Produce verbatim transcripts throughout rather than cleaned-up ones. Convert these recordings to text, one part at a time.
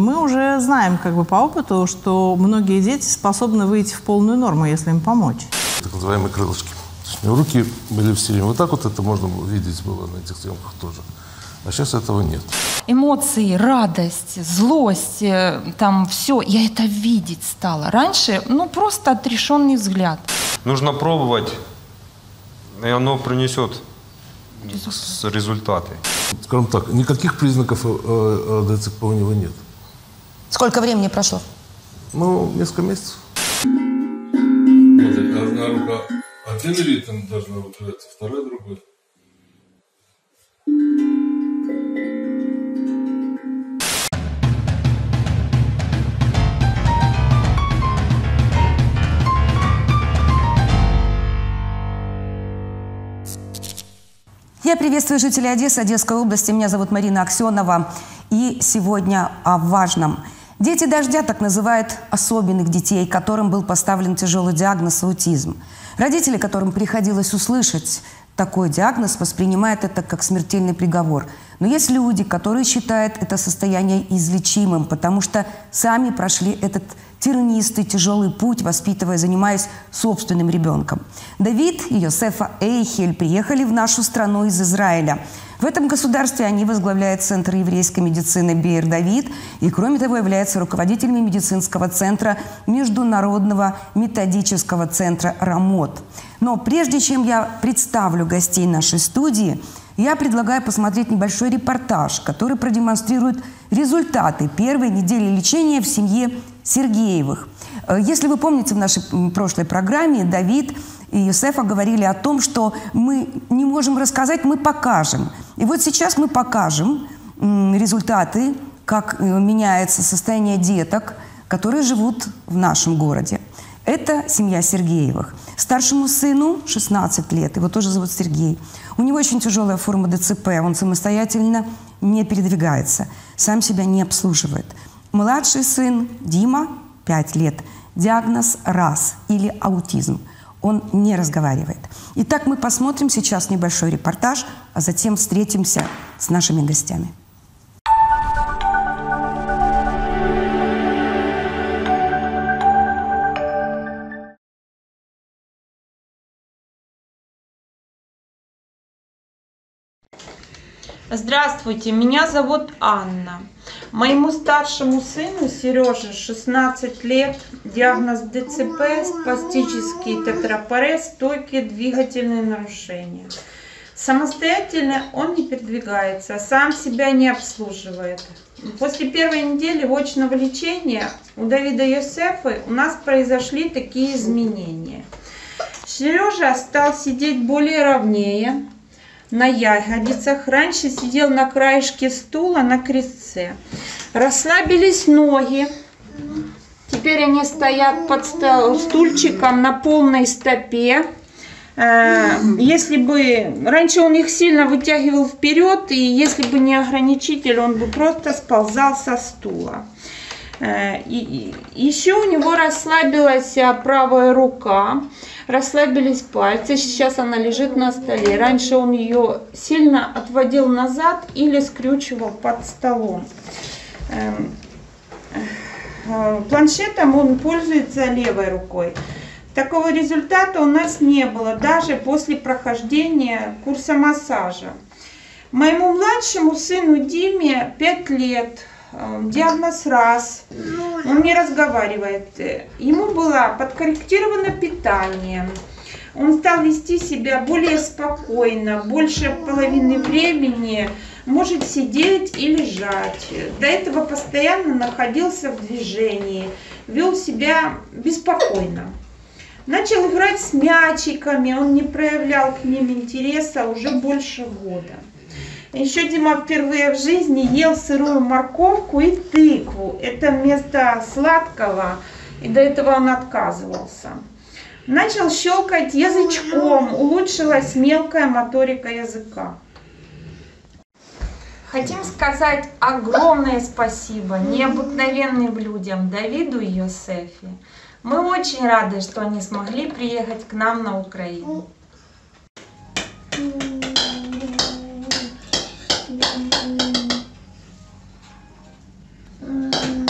Мы уже знаем как бы по опыту, что многие дети способны выйти в полную норму, если им помочь. Так называемые крылышки. У него руки были все время вот так вот, это можно было видеть было на этих съемках тоже. А сейчас этого нет. Эмоции, радость, злость, там все, я это видеть стала. Раньше, ну, просто отрешенный взгляд. Нужно пробовать, и оно принесет результаты. Скажем так, никаких признаков ДЦП у него нет. Сколько времени прошло? Ну, несколько месяцев. Вот, одна рука один ритм должна выпрямляться, вторая другой. Я приветствую жителей Одессы, Одесской области. Меня зовут Марина Аксенова. И сегодня о важном. Дети дождя так называют особенных детей, которым был поставлен тяжелый диагноз аутизм. Родители, которым приходилось услышать такой диагноз, воспринимают это как смертельный приговор. Но есть люди, которые считают это состояние излечимым, потому что сами прошли этот тернистый, тяжелый путь, воспитывая, занимаясь собственным ребенком. Давид и Йосефа Эйхель приехали в нашу страну из Израиля. В этом государстве они возглавляют Центр еврейской медицины Беэр Давид и, кроме того, являются руководителями медицинского центра Международного методического центра Рамот. Но прежде чем я представлю гостей нашей студии, я предлагаю посмотреть небольшой репортаж, который продемонстрирует результаты первой недели лечения в семье Сергеевых. Если вы помните, в нашей прошлой программе Давид и Йосефа говорили о том, что мы не можем рассказать, мы покажем. И вот сейчас мы покажем результаты, как меняется состояние деток, которые живут в нашем городе. Это семья Сергеевых. Старшему сыну шестнадцать лет, его тоже зовут Сергей. У него очень тяжелая форма ДЦП, он самостоятельно не передвигается, сам себя не обслуживает. Младший сын Дима, пять лет, диагноз РАС или аутизм. Он не разговаривает. Итак, мы посмотрим сейчас небольшой репортаж, а затем встретимся с нашими гостями. Здравствуйте, меня зовут Анна. Моему старшему сыну Сереже шестнадцать лет, диагноз ДЦП, спастический тетрапарез, стойкие двигательные нарушения. Самостоятельно он не передвигается, сам себя не обслуживает. После первой недели очного лечения у Давида и Йосефы у нас произошли такие изменения. Сережа стал сидеть более ровнее, на ягодицах. Раньше сидел на краешке стула на крестце. Расслабились ноги. Теперь они стоят под стульчиком на полной стопе. Если бы... Раньше он их сильно вытягивал вперед, и если бы не ограничитель, он бы просто сползал со стула. И еще у него расслабилась правая рука. Расслабились пальцы, сейчас она лежит на столе. Раньше он ее сильно отводил назад или скрючивал под столом. Планшетом он пользуется левой рукой. Такого результата у нас не было, даже после прохождения курса массажа. Моему младшему сыну Диме пять лет. Диагноз РАС, он не разговаривает. Ему было подкорректировано питание. Он стал вести себя более спокойно, больше половины времени может сидеть и лежать. До этого постоянно находился в движении, вел себя беспокойно. Начал играть с мячиками, он не проявлял к ним интереса уже больше года. Еще Дима впервые в жизни ел сырую морковку и тыкву. Это вместо сладкого, и до этого он отказывался. Начал щелкать язычком, улучшилась мелкая моторика языка. Хотим сказать огромное спасибо необыкновенным людям Давиду и Йосефе. Мы очень рады, что они смогли приехать к нам на Украину. Mm-hmm.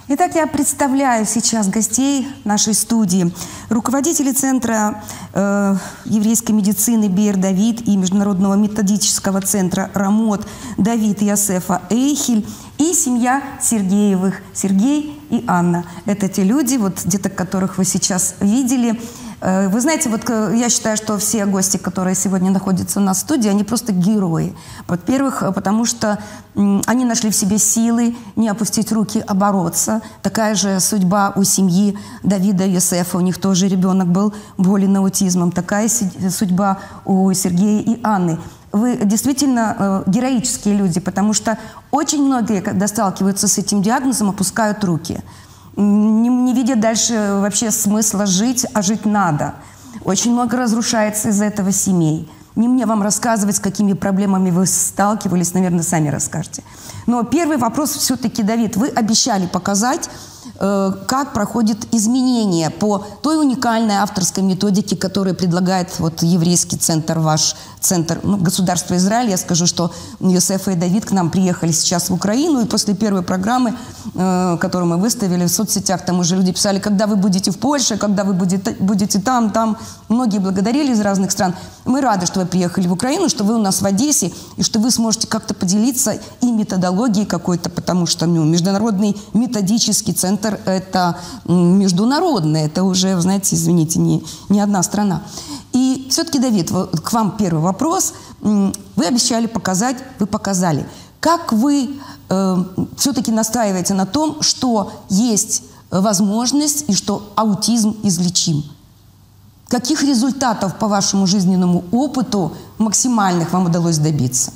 Итак, я представляю сейчас гостей нашей студии. Руководители Центра э, еврейской медицины Бейер Давид и Международного методического центра Рамот Давид и Йосефа Эйхель и семья Сергеевых, Сергей и Анна. Это те люди, вот деток, которых вы сейчас видели. Вы знаете, вот я считаю, что все гости, которые сегодня находятся у нас в студии, они просто герои. Во-первых, потому что они нашли в себе силы не опустить руки, а бороться. Такая же судьба у семьи Давида и Йосефа. У них тоже ребенок был болен аутизмом. Такая судьба у Сергея и Анны. Вы действительно э, героические люди, потому что очень многие, когда сталкиваются с этим диагнозом, опускают руки. Не, не видят дальше вообще смысла жить, а жить надо. Очень много разрушается из-за этого семей. Не мне вам рассказывать, с какими проблемами вы сталкивались, наверное, сами расскажете. Но первый вопрос все-таки, Давид, вы обещали показать, э, как проходит изменение по той уникальной авторской методике, которую предлагает вот еврейский центр, ваш центр, ну, государства Израиль. Я скажу, что Йосефа и Давид к нам приехали сейчас в Украину, и после первой программы, э, которую мы выставили в соцсетях, там уже люди писали, когда вы будете в Польше, когда вы будете, будете там, там. Многие благодарили из разных стран. Мы рады, что вы приехали в Украину, что вы у нас в Одессе, и что вы сможете как-то поделиться и методологией какой-то, потому что ну, Международный методический центр – это международный, это уже, знаете, извините, не, не одна страна. И все-таки, Давид, к вам первый вопрос. Вы обещали показать, вы показали. Как вы э, все-таки настаиваете на том, что есть возможность и что аутизм излечим? Каких результатов по вашему жизненному опыту максимальных вам удалось добиться?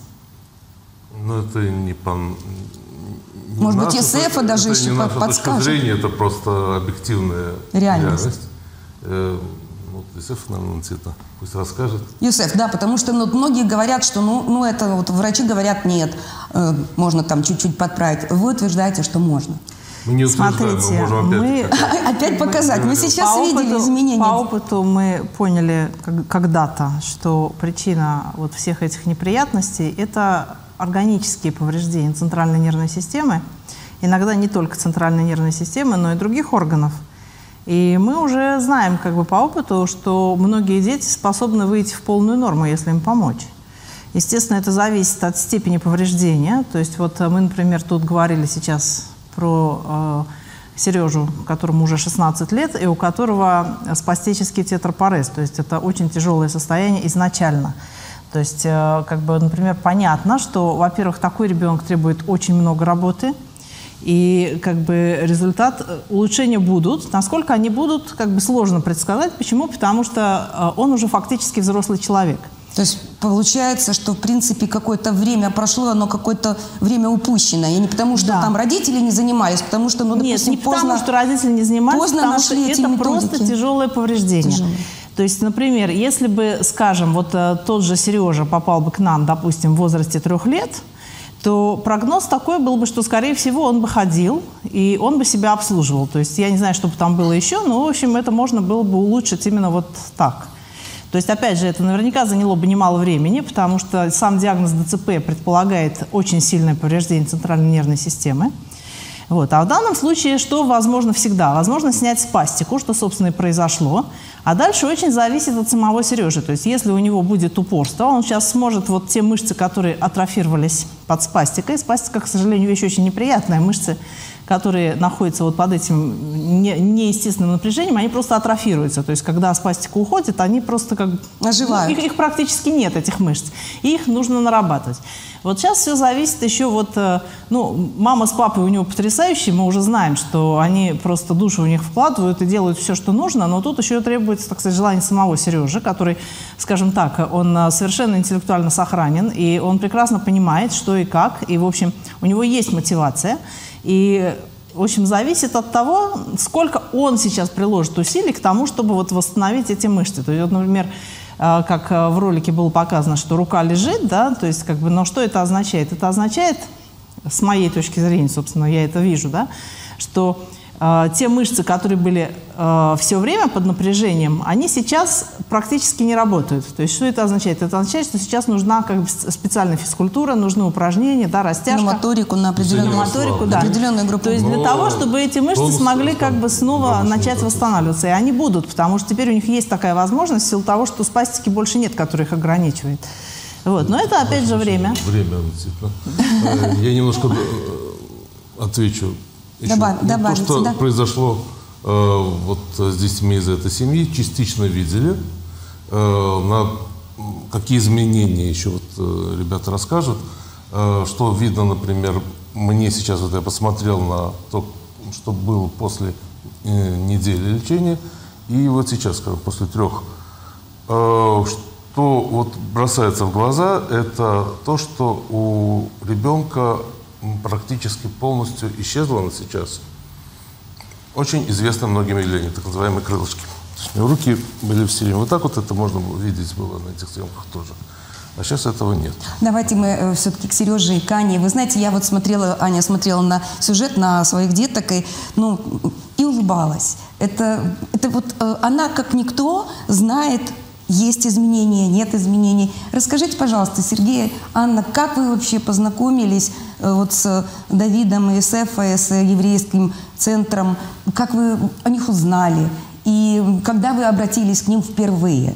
Ну, это не по... Не Может быть, наша, Йосефа это, даже это еще не наша подскажет. точка зрения, это просто объективная реальность. реальность. Э, вот Йосеф, наверное, это пусть расскажет. Йосеф, да, потому что ну, многие говорят, что ну, ну это вот врачи говорят нет, э, можно там чуть-чуть подправить. Вы утверждаете, что можно. Мы не утверждаем, Смотрите, мы можем опять, мы... опять показать. Мы сейчас по видели опыту, изменения. По опыту мы поняли когда-то, что причина вот всех этих неприятностей – это органические повреждения центральной нервной системы. Иногда не только центральной нервной системы, но и других органов. И мы уже знаем как бы по опыту, что многие дети способны выйти в полную норму, если им помочь. Естественно, это зависит от степени повреждения. То есть вот мы, например, тут говорили сейчас про э, Сережу, которому уже шестнадцать лет, и у которого спастический тетрапарез. То есть это очень тяжелое состояние изначально. То есть, э, как бы, например, понятно, что, во-первых, такой ребенок требует очень много работы, и как бы результат, улучшения будут. Насколько они будут, как бы сложно предсказать. Почему? Потому что э, он уже фактически взрослый человек. То есть получается, что в принципе какое-то время прошло, оно какое-то время упущено. И не потому, что да. там родители не занимались, потому что, ну, допустим, Нет, не поздно, потому, что родители не занимались, поздно потому нашли что эти это методики. просто тяжелое повреждение. Тяжелое. То есть, например, если бы, скажем, вот тот же Сережа попал бы к нам, допустим, в возрасте трех лет, то прогноз такой был бы, что, скорее всего, он бы ходил, и он бы себя обслуживал. То есть я не знаю, что бы там было еще, но, в общем, это можно было бы улучшить именно вот так. То есть, опять же, это наверняка заняло бы немало времени, потому что сам диагноз ДЦП предполагает очень сильное повреждение центральной нервной системы. Вот. А в данном случае что возможно всегда? Возможно снять спастику, что, собственно, и произошло. А дальше очень зависит от самого Сережи. То есть если у него будет упорство, он сейчас сможет вот те мышцы, которые атрофировались под спастикой. Спастика, к сожалению, вещь очень неприятная. Мышцы, которые находятся вот под этим не, неестественным напряжением, они просто атрофируются. То есть когда спастика уходит, они просто как... Оживают. Их, их практически нет, этих мышц. И их нужно нарабатывать. Вот сейчас все зависит еще вот... Ну, мама с папой у него потрясающие, мы уже знаем, что они просто душу в них вкладывают и делают все, что нужно, но тут еще требуется, так сказать, желание самого Сережи, который, скажем так, он совершенно интеллектуально сохранен, и он прекрасно понимает, что и как, и, в общем, у него есть мотивация. И, в общем, зависит от того, сколько он сейчас приложит усилий к тому, чтобы вот восстановить эти мышцы. То есть, вот, например, как в ролике было показано, что рука лежит, да, то есть, как бы, но что это означает? Это означает, с моей точки зрения, собственно, я это вижу, да, что э, те мышцы, которые были э, все время под напряжением, они сейчас практически не работают. То есть что это означает? Это означает, что сейчас нужна как бы специальная физкультура, нужны упражнения, да, растяжка. На моторику, на определенную, на моторику, да. определенную группу. То есть для Но того, чтобы эти мышцы смогли как бы снова начать восстанавливаться. И они будут, потому что теперь у них есть такая возможность в силу того, что спастики больше нет, которые их ограничивают. Вот. Но это опять же время. Время. Я немножко отвечу. Добав, То, добавите, что да? произошло э, вот с детьми из этой семьи, частично видели. Э, на какие изменения еще вот э, ребята расскажут. Э, что видно, например, мне сейчас, вот я посмотрел на то, что было после э, недели лечения, и вот сейчас, скажем, после трех. Э, что вот бросается в глаза, это то, что у ребенка практически полностью исчезла она сейчас. Очень известно многим явление, так называемые крылышки. Руки были все время вот так вот, это можно было видеть было на этих съемках тоже. А сейчас этого нет. Давайте мы э, все-таки к Сереже и к Ане. Вы знаете, я вот смотрела, Аня смотрела на сюжет, на своих деток и, ну, и улыбалась. Это, это вот э, она, как никто, знает, есть изменения, нет изменений. Расскажите, пожалуйста, Сергей, Анна, как вы вообще познакомились э, вот с Давидом и с Эфой, с еврейским центром? Как вы о них узнали? И когда вы обратились к ним впервые?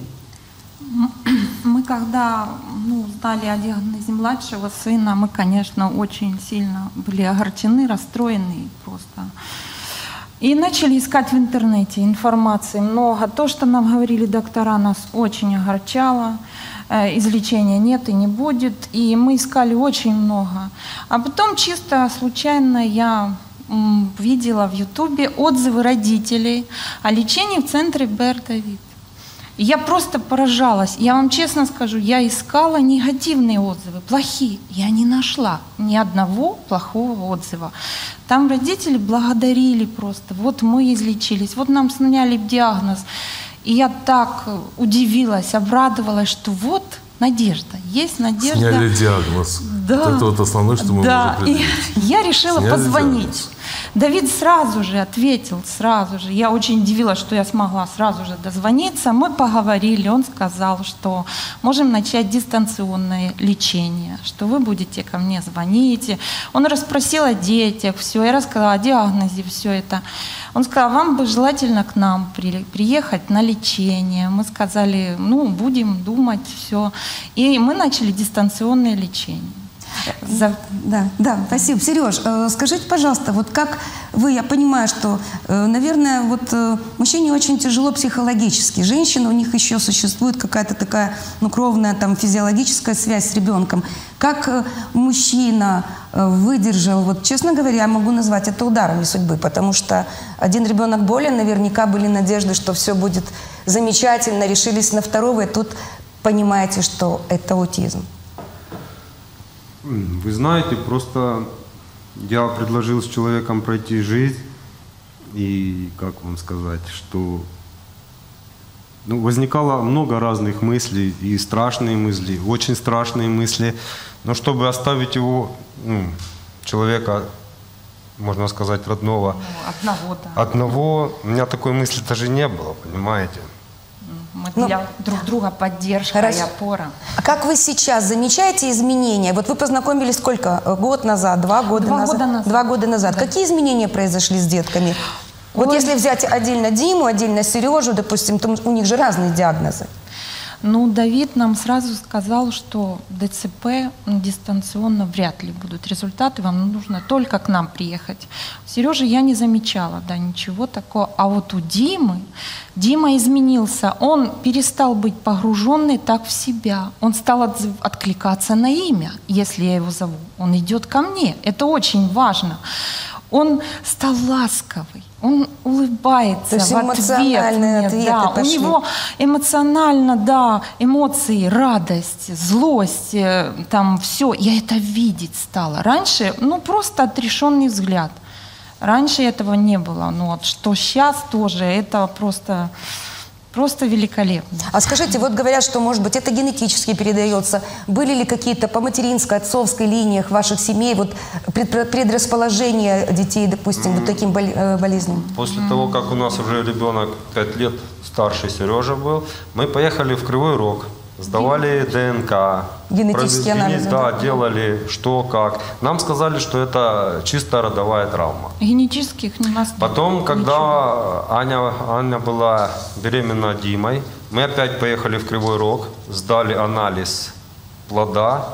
Мы когда ну, узнали о диагнозе младшего сына, мы, конечно, очень сильно были огорчены, расстроены просто. И начали искать в интернете информации много. То, что нам говорили доктора, нас очень огорчало. Излечения нет и не будет. И мы искали очень много. А потом чисто случайно я м, видела в Ютубе отзывы родителей о лечении в центре Бер Давид. И я просто поражалась. Я вам честно скажу, я искала негативные отзывы, плохие. Я не нашла ни одного плохого отзыва. Там родители благодарили просто. Вот мы излечились, вот нам сняли диагноз. И я так удивилась, обрадовалась, что вот надежда, есть надежда. Сняли диагноз. Да. Вот это вот основное, что мы да. можем И я решила Сняли позвонить. диагноз. Давид сразу же ответил, сразу же. Я очень удивилась, что я смогла сразу же дозвониться. Мы поговорили, он сказал, что можем начать дистанционное лечение, что вы будете ко мне звонить. Он расспросил о детях, все, я рассказала о диагнозе, все это. Он сказал, вам бы желательно к нам при, приехать на лечение. Мы сказали, ну, будем думать, все. И мы начали дистанционное лечение. За... Да, да, спасибо. Сереж, э, скажите, пожалуйста, вот как вы, я понимаю, что, э, наверное, вот э, мужчине очень тяжело психологически, женщины, у них еще существует какая-то такая, ну, кровная там физиологическая связь с ребенком. Как э, мужчина э, выдержал, вот, честно говоря, я могу назвать это ударами судьбы, потому что один ребенок болен, наверняка были надежды, что все будет замечательно, решились на второго, и тут понимаете, что это аутизм. Вы знаете, просто я предложил с человеком пройти жизнь, и, как вам сказать, что ну, возникало много разных мыслей, и страшные мысли, очень страшные мысли, но чтобы оставить его, ну, человека, можно сказать, родного, Ну, одного, да. одного, у меня такой мысли даже не было, понимаете? Мы Ну, для друг друга поддержка хорошо. и опора. А как вы сейчас замечаете изменения? Вот вы познакомились сколько? Год назад, два года Два назад? года назад. Два года назад. Да. Какие изменения произошли с детками? Вот Ой. если взять отдельно Диму, отдельно Сережу, допустим, то у них же разные диагнозы. Ну, Давид нам сразу сказал, что ДЦП дистанционно вряд ли будут результаты, вам нужно только к нам приехать. У Сережи я не замечала, да, ничего такого. А вот у Димы, Дима изменился, он перестал быть погруженный так в себя. Он стал отзыв- откликаться на имя, если я его зову. Он идет ко мне, это очень важно. Он стал ласковый, он улыбается То есть в ответ эмоциональные мне, ответы да. пошли. У него эмоционально, да, эмоции, радость, злость, э, там все. Я это видеть стала. Раньше, ну, просто отрешенный взгляд. Раньше этого не было. Ну, вот что сейчас тоже, это просто просто великолепно. А скажите, вот говорят, что, может быть, это генетически передается. Были ли какие-то по материнской, отцовской линиях ваших семей вот предрасположения детей, допустим, mm. вот таким болезням? После mm. того, как у нас уже ребенок пять лет, старший Сережа был, мы поехали в Кривой Рог. Сдавали ДНК, генетические анализы, да, да, делали что, как. Нам сказали, что это чисто родовая травма. Генетических не нас. Потом, когда Аня, Аня была беременна Димой, мы опять поехали в Кривой Рог, сдали анализ плода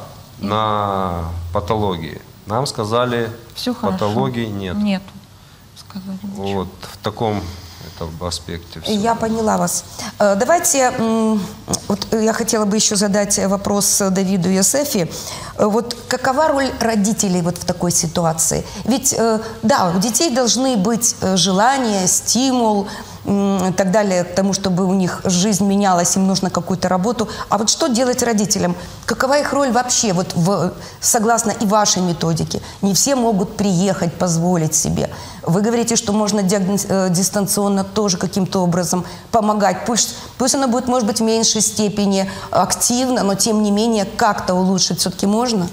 на патологии. Нам сказали, все патологии хорошо. нет. Нет. Сказали, вот в таком в аспекте. Все. Я поняла вас. Давайте, вот я хотела бы еще задать вопрос Давиду и Йосефе. Вот какова роль родителей вот в такой ситуации? Ведь, да, у детей должны быть желания, стимул и так далее, к тому, чтобы у них жизнь менялась, им нужно какую-то работу. А вот что делать родителям? Какова их роль вообще, вот в, согласно и вашей методике? Не все могут приехать, позволить себе. Вы говорите, что можно дистанционно тоже каким-то образом помогать. Пусть, пусть оно будет, может быть, в меньшей степени активно, но тем не менее как-то улучшить все-таки можно?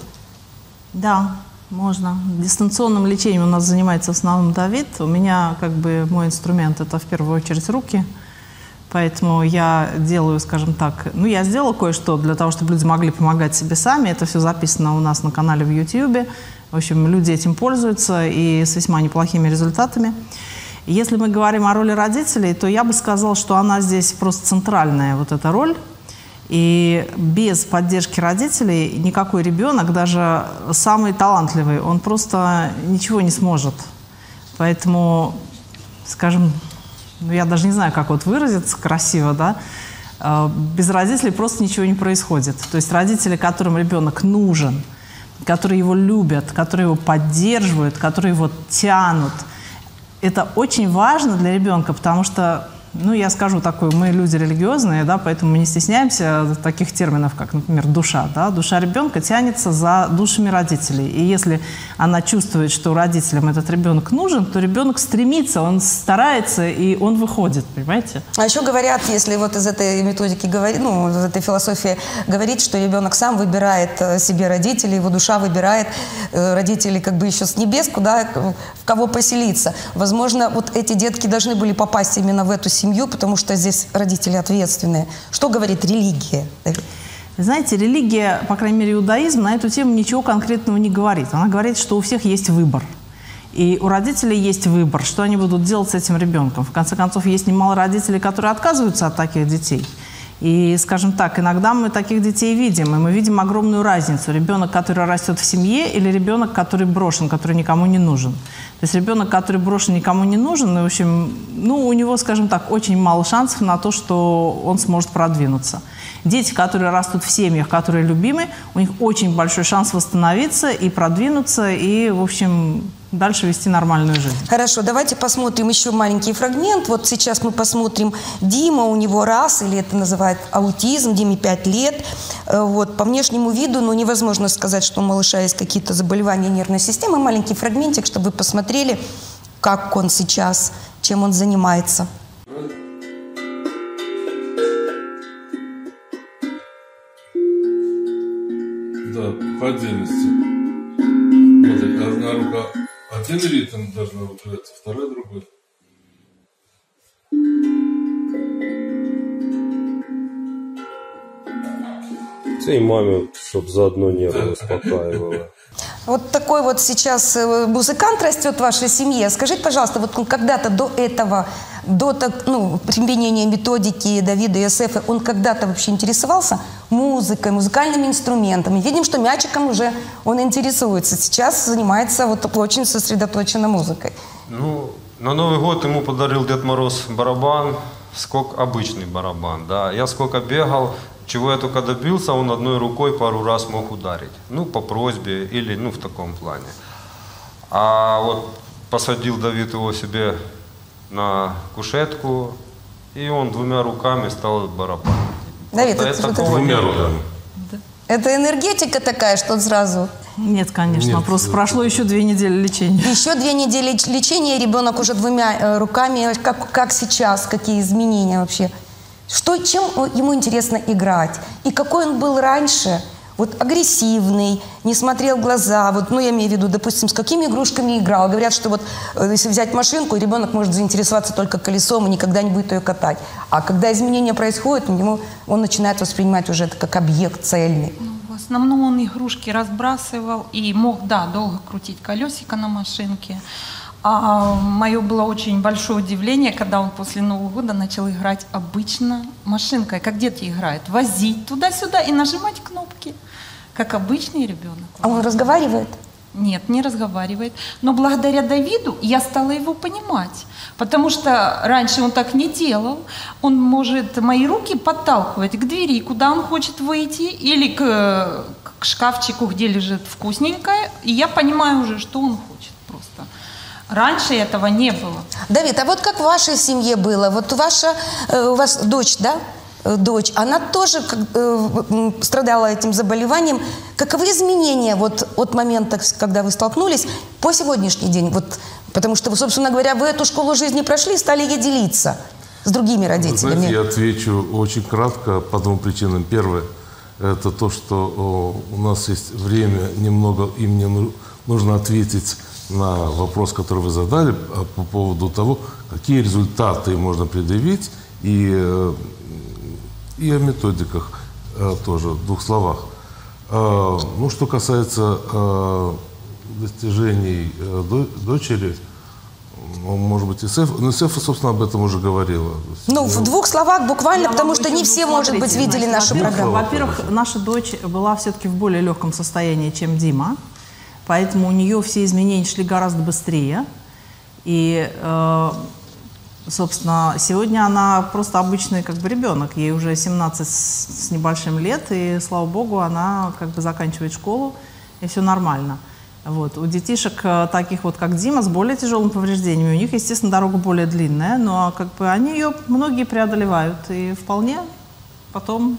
Да. Можно. Дистанционным лечением у нас занимается в основном Давид. У меня как бы мой инструмент – это в первую очередь руки. Поэтому я делаю, скажем так, ну я сделала кое-что для того, чтобы люди могли помогать себе сами. Это все записано у нас на канале в ютубе. В общем, люди этим пользуются и с весьма неплохими результатами. Если мы говорим о роли родителей, то я бы сказала, что она здесь просто центральная, вот эта роль. И без поддержки родителей никакой ребенок, даже самый талантливый, он просто ничего не сможет. Поэтому, скажем, ну, я даже не знаю, как вот выразиться красиво, да, без родителей просто ничего не происходит. То есть родители, которым ребенок нужен, которые его любят, которые его поддерживают, которые его тянут, это очень важно для ребенка, потому что... Ну, я скажу такое, мы люди религиозные, да, поэтому мы не стесняемся таких терминов, как, например, душа. Да? Душа ребенка тянется за душами родителей. И если она чувствует, что родителям этот ребенок нужен, то ребенок стремится, он старается, и он выходит, понимаете? А еще говорят, если вот из этой методики говорить, ну, из этой философии говорить, что ребенок сам выбирает себе родителей, его душа выбирает родителей как бы еще с небес, куда, в кого поселиться. Возможно, вот эти детки должны были попасть именно в эту семью, потому что здесь родители ответственные. Что говорит религия? Знаете, религия, по крайней мере, иудаизм, на эту тему ничего конкретного не говорит. Она говорит, что у всех есть выбор. И у родителей есть выбор, что они будут делать с этим ребенком. В конце концов, есть немало родителей, которые отказываются от таких детей. И, скажем так, иногда мы таких детей видим, и мы видим огромную разницу. Ребенок, который растет в семье, или ребенок, который брошен, который никому не нужен. То есть ребенок, который брошен, никому не нужен, и, в общем, ну, у него, скажем так, очень мало шансов на то, что он сможет продвинуться. Дети, которые растут в семьях, которые любимы, у них очень большой шанс восстановиться и продвинуться, и, в общем, дальше вести нормальную жизнь. Хорошо, давайте посмотрим еще маленький фрагмент. Вот сейчас мы посмотрим Дима, у него раз, или это называют аутизм, Диме пять лет. Вот, по внешнему виду, ну, невозможно сказать, что у малыша есть какие-то заболевания нервной системы. Маленький фрагментик, чтобы вы посмотрели, как он сейчас, чем он занимается. Да, по отдельности. Вот одна рука один ритм должна выделяться, вторая другой. И маме, чтобы заодно нервы успокаивала. Вот такой вот сейчас музыкант растет в вашей семье. Скажите, пожалуйста, вот когда-то до этого, до ну, применения методики Давида и Йосефа, он когда-то вообще интересовался музыкой, музыкальными инструментами? Видим, что мячиком уже он интересуется. Сейчас занимается вот очень сосредоточенно музыкой. Ну, на Новый год ему подарил Дед Мороз барабан, скок, обычный барабан, да. Я сколько бегал, чего я только добился, он одной рукой пару раз мог ударить. Ну, по просьбе или, ну, в таком плане. А вот посадил Давид его себе на кушетку, и он двумя руками стал барабанить. Давид, вот это, это, Двумя руками. это энергетика такая, что он сразу... Нет, конечно. Нет, Просто нет. прошло еще две недели лечения. Еще две недели лечения, ребенок уже двумя э, руками. Как, как сейчас? Какие изменения вообще Что, чем ему интересно играть. И какой он был раньше, вот агрессивный, не смотрел в глаза. Вот, ну, я имею в виду, допустим, с какими игрушками играл. Говорят, что вот если взять машинку, ребенок может заинтересоваться только колесом и никогда не будет ее катать. А когда изменения происходят, у него, он начинает воспринимать уже это как объект цельный. В основном он игрушки разбрасывал и мог, да, долго крутить колесико на машинке. А мое было очень большое удивление, когда он после Нового года начал играть обычно машинкой, как дети играют, возить туда-сюда и нажимать кнопки, как обычный ребенок. А он разговаривает? Нет, не разговаривает. Но благодаря Давиду я стала его понимать. Потому что раньше он так не делал. Он может мои руки подталкивать к двери, куда он хочет выйти, или к, к шкафчику, где лежит вкусненькое. И я понимаю уже, что он хочет просто. Раньше этого не было. Давид, а вот как в вашей семье было? Вот ваша, у вас дочь, да? Дочь, она тоже э, страдала этим заболеванием. Каковы изменения вот от момента, когда вы столкнулись, по сегодняшний день? Вот, потому что, собственно говоря, вы эту школу жизни прошли и стали ей делиться с другими родителями. Знаете, я отвечу очень кратко по двум причинам. Первое, это то, что о, у нас есть время, немного, и мне нужно ответить на вопрос, который вы задали по поводу того, какие результаты можно предъявить, и и о методиках э, тоже, в двух словах. Э, ну, что касается э, достижений э, до, дочери, ну, может быть, ИСЭФ, ну, ИСЭФ, собственно, об этом уже говорила. Ну, в двух словах буквально, Я потому что не все, может быть, видели значит, нашу во-первых, программу. Во-первых, наша дочь была все-таки в более легком состоянии, чем Дима, поэтому у нее все изменения шли гораздо быстрее. И... Э, Собственно, сегодня она просто обычный как бы ребенок, ей уже семнадцать с небольшим лет, и, слава богу, она как бы заканчивает школу, и все нормально. Вот. У детишек таких вот, как Дима, с более тяжелыми повреждениями, у них, естественно, дорога более длинная, но как бы они ее многие преодолевают, и вполне потом...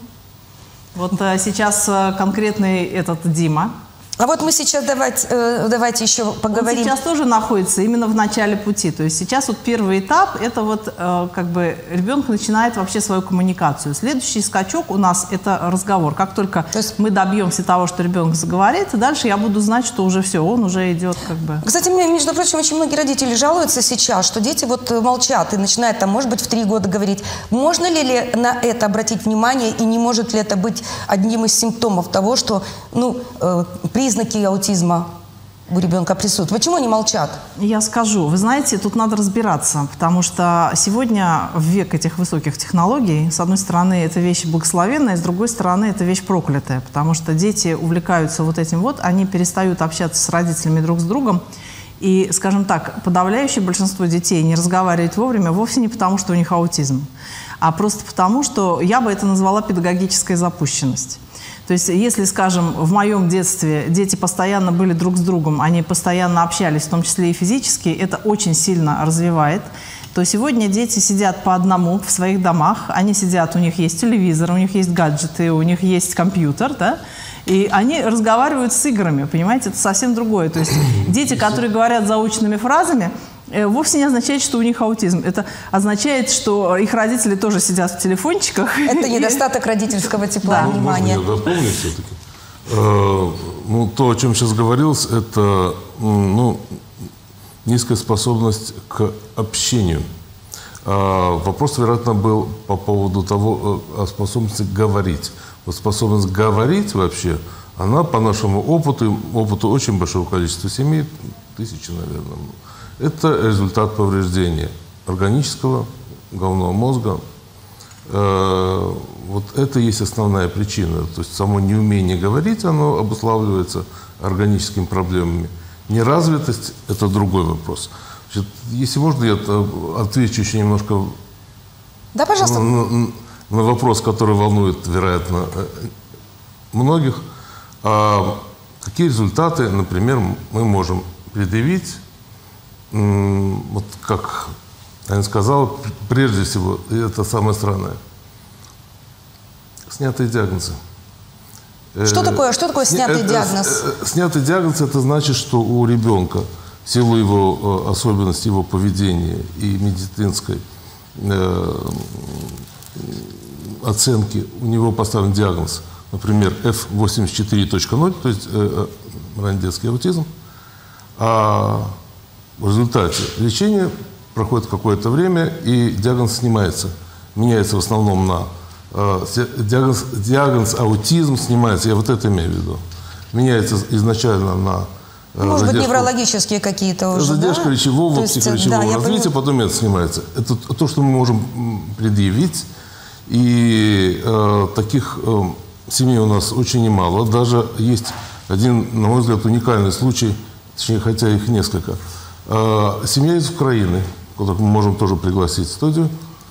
Вот сейчас конкретный этот Дима. А вот мы сейчас давайте, давайте еще поговорим. Он сейчас тоже находится именно в начале пути. То есть сейчас вот первый этап, это вот как бы ребенок начинает вообще свою коммуникацию. Следующий скачок у нас это разговор. Как только есть... мы добьемся того, что ребенок заговорит, дальше я буду знать, что уже все, он уже идет как бы... Кстати, мне, между прочим, очень многие родители жалуются сейчас, что дети вот молчат и начинают там, может быть, в три года говорить. Можно ли, ли на это обратить внимание и не может ли это быть одним из симптомов того, что, ну, э, при признаки аутизма у ребенка присутствуют? Почему они молчат? Я скажу. Вы знаете, тут надо разбираться, потому что сегодня в век этих высоких технологий, с одной стороны, это вещь благословенная, с другой стороны, это вещь проклятая, потому что дети увлекаются вот этим вот, они перестают общаться с родителями друг с другом, и, скажем так, подавляющее большинство детей не разговаривает вовремя вовсе не потому, что у них аутизм, а просто потому, что я бы это назвала педагогическая запущенность. То есть, если, скажем, в моем детстве дети постоянно были друг с другом, они постоянно общались, в том числе и физически, это очень сильно развивает, то сегодня дети сидят по одному в своих домах, они сидят, у них есть телевизор, у них есть гаджеты, у них есть компьютер, да, и они разговаривают с играми, понимаете, это совсем другое. То есть, дети, которые говорят заученными фразами, вовсе не означает, что у них аутизм. Это означает, что их родители тоже сидят в телефончиках. Это недостаток родительского тепла, да. внимания. Можно я дополню все-таки? Э, ну, то, о чем сейчас говорилось, это ну, низкая способность к общению. А вопрос, вероятно, был по поводу того, о способности говорить. Вот способность говорить вообще, она по нашему опыту, опыту очень большого количества семей, тысячи, наверное, это результат повреждения органического головного мозга. Э, вот это и есть основная причина. То есть само неумение говорить, оно обуславливается органическими проблемами. Неразвитость – это другой вопрос. Значит, если можно, я отвечу еще немножко да, пожалуйста. На, на вопрос, который волнует, вероятно, многих. А какие результаты, например, мы можем предъявить? Вот как Аня сказала, прежде всего, и это самое странное, снятые диагнозы. Что такое, что такое снятый это, диагноз? Снятый диагноз – это значит, что у ребенка в силу его особенностей его поведения и медицинской оценки у него поставлен диагноз, например, эф восемьдесят четыре точка ноль, то есть э, ранний детский аутизм, а в результате лечения проходит какое-то время, и диагноз снимается. Меняется в основном на... Э, диагноз, диагноз аутизм снимается, я вот это имею в виду. Меняется изначально на... Э, Может задержку, быть, неврологические какие-то уже, задержка да? речевого, психоречевого да, развития, потом это снимается. Это то, что мы можем предъявить. И э, таких э, семей у нас очень немало. Даже есть один, на мой взгляд, уникальный случай, точнее, хотя их несколько. Э, семья из Украины, которую мы можем тоже пригласить в студию,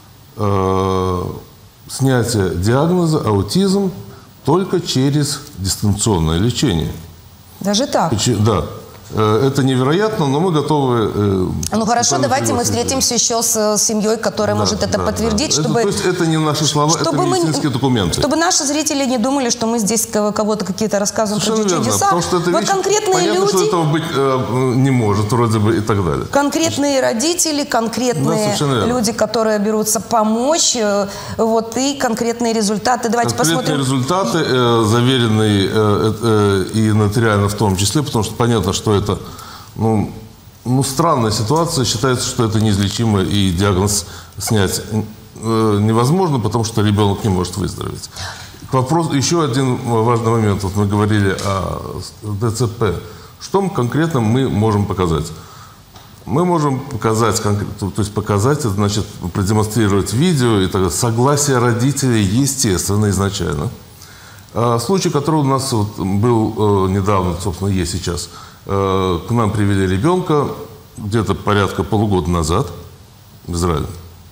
э, снятие диагноза аутизм только через дистанционное лечение. Даже так? Да. Это невероятно, но мы готовы... Э, ну хорошо, давайте мы встретимся еще с семьей, которая да, может это да, подтвердить, да. чтобы... Это, то есть это не наши слова, чтобы это медицинские мы, документы. Чтобы наши зрители не думали, что мы здесь кого-то какие-то рассказываем про чудеса. Потому что это вот вещь, конкретные понятно, люди... что этого быть э, не может, вроде бы, и так далее. Конкретные родители, конкретные да, люди, которые берутся помочь, э, вот, и конкретные результаты. Давайте конкретные посмотрим. результаты, э, заверенные э, э, и нотариально в том числе, потому что понятно, что это... Ну, ну, странная ситуация. Считается, что это неизлечимо, и диагноз снять э, невозможно, потому что ребенок не может выздороветь. К вопросу, еще один важный момент. Вот мы говорили о ДЦП. Что мы конкретно мы можем показать? Мы можем показать, то есть показать, это значит продемонстрировать видео, и так далее. Согласие родителей, естественно, изначально. А случай, который у нас вот был э, недавно, собственно, есть сейчас. К нам привели ребенка где-то порядка полугода назад в Израиле.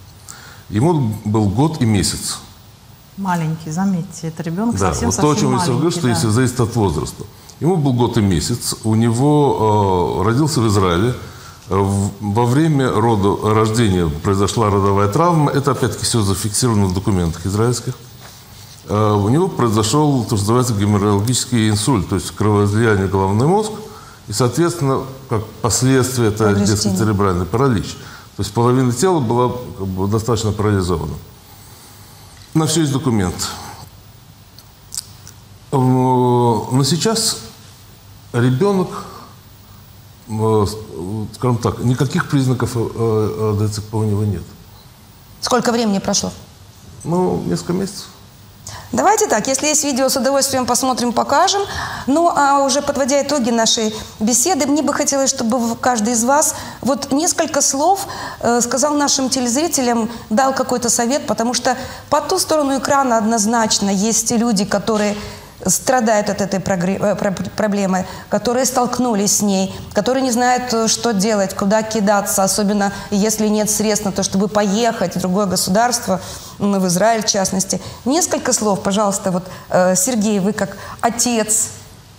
Ему был год и месяц. Маленький, заметьте, это ребенок да, совсем, вот совсем то, о чем я говорю, что да. если зависит от возраста. Ему был год и месяц. У него э, родился в Израиле. Во время роду, рождения произошла родовая травма. Это, опять-таки, все зафиксировано в документах израильских. Э, у него произошел то, что называется геморрагический инсульт, то есть кровоизлияние в головной мозг. И, соответственно, как последствие, это детский церебральный паралич. То есть половина тела была как бы, достаточно парализована. На все есть документ. Но сейчас ребенок, скажем так, никаких признаков ДЦП у него нет. Сколько времени прошло? Ну, несколько месяцев. Давайте так, если есть видео, с удовольствием посмотрим, покажем. Ну, а уже подводя итоги нашей беседы, мне бы хотелось, чтобы каждый из вас вот несколько слов э, сказал нашим телезрителям, дал какой-то совет, потому что по ту сторону экрана однозначно есть люди, которые страдают от этой проблемы, которые столкнулись с ней, которые не знают, что делать, куда кидаться, особенно если нет средств на то, чтобы поехать в другое государство, в Израиль в частности. Несколько слов, пожалуйста, вот, Сергей, вы как отец.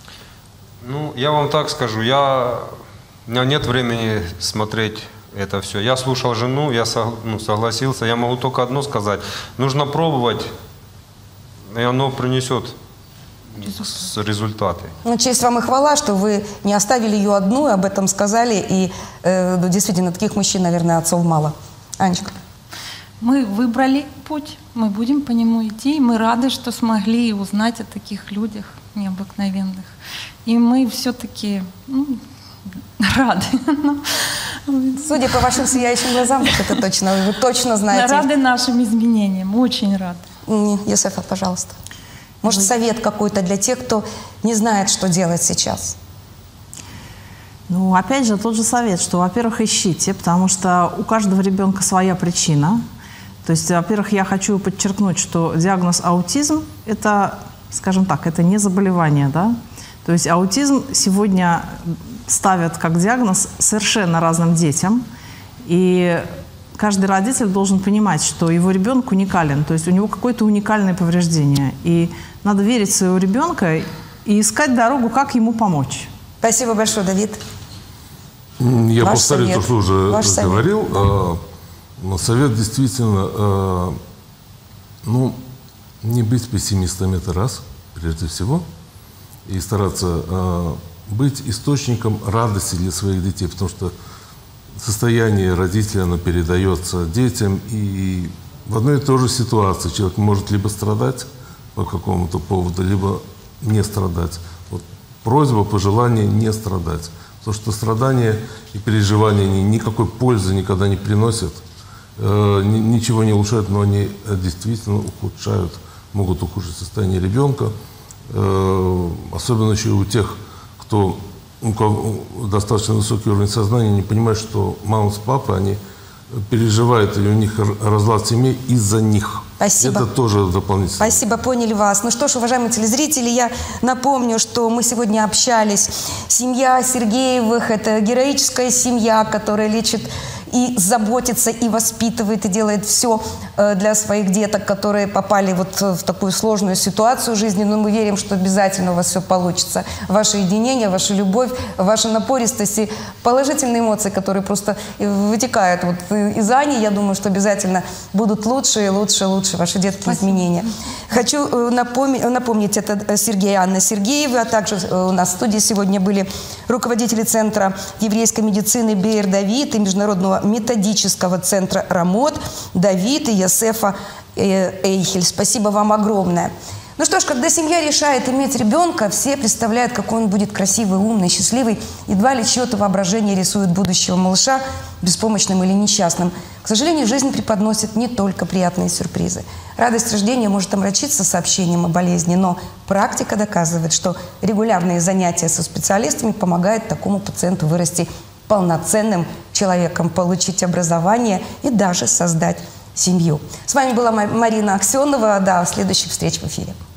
Ну, я вам так скажу, я... у меня нет времени смотреть это все. Я слушал жену, я ну, согласился, я могу только одно сказать. Нужно пробовать, и оно принесет результаты. Ну, честь вам и хвала, что вы не оставили ее одну, об этом сказали. И э, действительно, таких мужчин, наверное, отцов мало. Анечка. Мы выбрали путь, мы будем по нему идти, и мы рады, что смогли узнать о таких людях необыкновенных. И мы все-таки ну, рады. Судя по вашим сияющим глазам, так это точно, вы точно знаете. Рады нашим изменениям, очень рады. Йосефа, пожалуйста. Может, совет какой-то для тех, кто не знает, что делать сейчас? Ну, опять же, тот же совет, что, во-первых, ищите, потому что у каждого ребенка своя причина. То есть, во-первых, я хочу подчеркнуть, что диагноз аутизм – это, скажем так, это не заболевание, да? То есть аутизм сегодня ставят как диагноз совершенно разным детям, и каждый родитель должен понимать, что его ребенок уникален, то есть у него какое-то уникальное повреждение. И надо верить в своего ребенка и искать дорогу, как ему помочь. Спасибо большое, Давид. Я Ваш повторю совет. то, что уже Ваш говорил. Совет. Но совет действительно, ну, не быть пессимистом, это раз, прежде всего, и стараться быть источником радости для своих детей, потому что состояние родителя, оно передается детям, и в одной и той же ситуации человек может либо страдать по какому-то поводу, либо не страдать. Вот просьба, пожелание не страдать. Потому что страдания и переживания они никакой пользы никогда не приносят, э, ничего не улучшают, но они действительно ухудшают, могут ухудшить состояние ребенка. Э, особенно еще у тех, кто у кого достаточно высокий уровень сознания, не понимают, что мама с папой, они переживают, и у них разлад семьи из-за них. Спасибо. Это тоже дополнительно. Спасибо, поняли вас. Ну что ж, уважаемые телезрители, я напомню, что мы сегодня общались. Семья Сергеевых – это героическая семья, которая лечит и заботится, и воспитывает, и делает все для своих деток, которые попали вот в такую сложную ситуацию жизненную. Но мы верим, что обязательно у вас все получится. Ваше единение, ваша любовь, ваша напористость и положительные эмоции, которые просто вытекают вот из Ани, я думаю, что обязательно будут лучше и лучше, лучше ваши детские Спасибо. изменения. Хочу напомнить, напомнить, это Сергей и Анна Сергеевы, а также у нас в студии сегодня были руководители Центра еврейской медицины Бейер Давид и Международного методического центра Рамот Давид и Йосефа Эйхель. Спасибо вам огромное. Ну что ж, когда семья решает иметь ребенка, все представляют, какой он будет красивый, умный, счастливый. Едва ли чье-то воображение рисует будущего малыша беспомощным или несчастным. К сожалению, жизнь преподносит не только приятные сюрпризы. Радость рождения может омрачиться сообщением о болезни, но практика доказывает, что регулярные занятия со специалистами помогают такому пациенту вырасти полноценным человеком, получить образование и даже создать семью. С вами была Марина Аксенова. До следующих встреч в эфире.